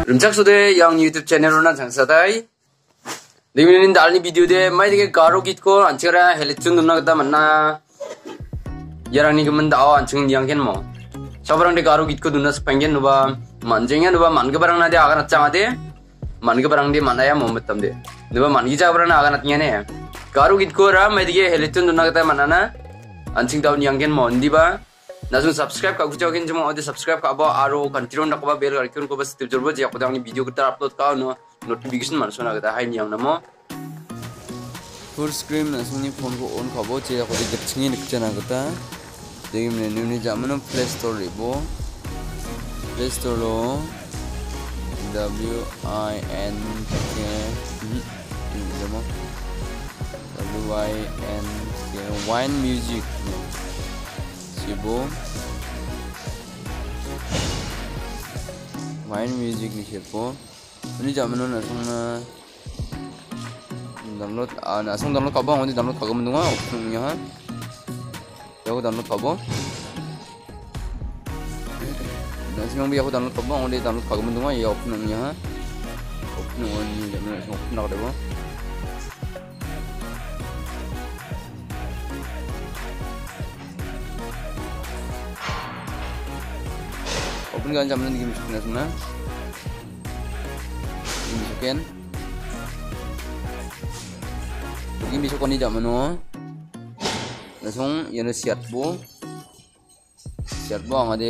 Rumchak sude yang YouTube channel na jangsadai. Diminin dalni video de mai de garo git ko anchara helechun dunna kata manna. Yarang ni kemen dao anchung diangken mo. Sabarang de garo git ko dunna sepengen nuba manjengnya nuba man ke barang na de akan acang ade. Man ke barang de mana ya mo betam de. Nuba man gija barang na akan atnya ne. Garo git ko ra mai de helechun dunna kata manna na anchung dao diangken mo ndiba. Langsung subscribe kau kucaukin cuma ada subscribe kau bawa aro kantiron nak bawa bel kalian kau bas tiap jorbo jika aku dah ni video kita upload kau no notification mana nak kita hai ni yang nama full screen langsung ni phone ko on kau bawa jika aku di kecingin kerja nak kita jadi menu ni zaman Play Store ribu Play Store lo WINK ini nama WINK Wine Music Sibo Wine Music ni siapa? Ini zaman mana langsung download kau bang, nanti download kau menunggu optionnya ha. Aku download kau bang. Nanti yang aku download kau bang, nanti download kau menunggu ya optionnya ha. Option ni zaman langsung option nak ada bang. Open kan zaman ini masukin semua. Ini masukin. Ini masukin di zaman no. Langsung yang siap bo. Siap bo ang ada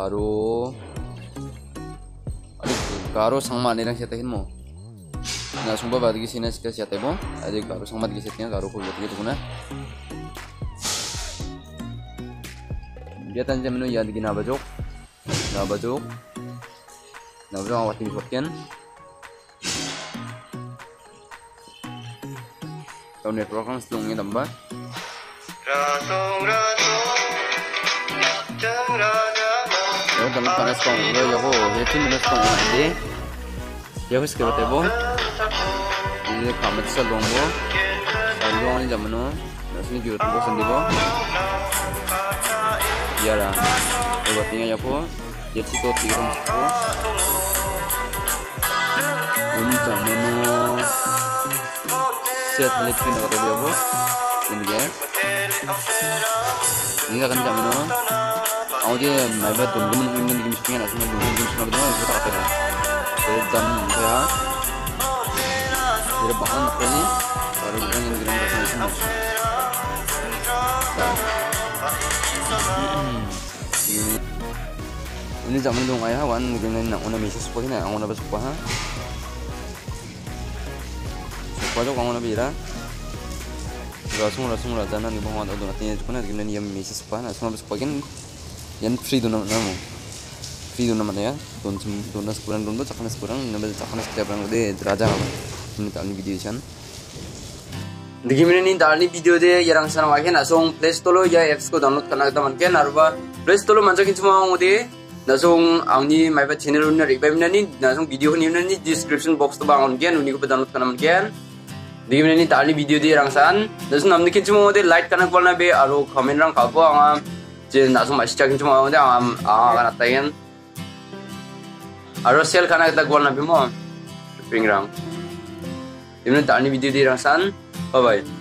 karo sama ni lang siatin mo. Langsung bawa bagi sini siap bo. Ada karo sama bagi siatnya karo ko gitu gitu na. Dia tanya menu ya di nabajok. Nabajok awak tinggi sekian. Kau network kan selungnya tambah. Yo dalam panas kau, yo itu minus kau nanti. Yo harus kita tebo. Ini kamet selongbo. Selong ini zaman no. Nasi jual tunggu sendiri. Ya lah. Obatnya ya po. Jadi situ tirum situ. Ini zaman set lagi nak ada dia po. Ini dia. Ini akan zaman. Aku dia naik tunggu mungkin di misalnya nak semua tunggu semua betul itu tak apa. Dan ya. Jadi bahan apa ni? Baru bukan yang kita nak semua. Ini zaman dong ayah wan mungkin nak ona misi support ni, ona bersupport ha. Support tu kau ona bila. Rasung raja ni bahawa ada donat ni cuma nak gimana yang misi support na, semua bersupport kan. Yang free donat nama. Free donat mana ya? Donat sekurang donat cakap sekurang, nama cakap setiap orang ada raja apa. Ini tak ni video kan. Gimana ni dalni video de yang sana wakin langsung Play Store ya apps ko download karena kita mungkin arba Play Store manjakin semua ngode langsung angni my channel una revive ni langsung video ni ni description box tu bangun gen uni ko download karena mungkin gimana ni dalni video de yang san langsung namni kin semua ngode like karena bolna be aro comment rang kabo anga je langsung masih cakin semua ngode akan atakan aro sel karena kita bolna be mo ping rang gimana dalni video de yang san. Bye bye.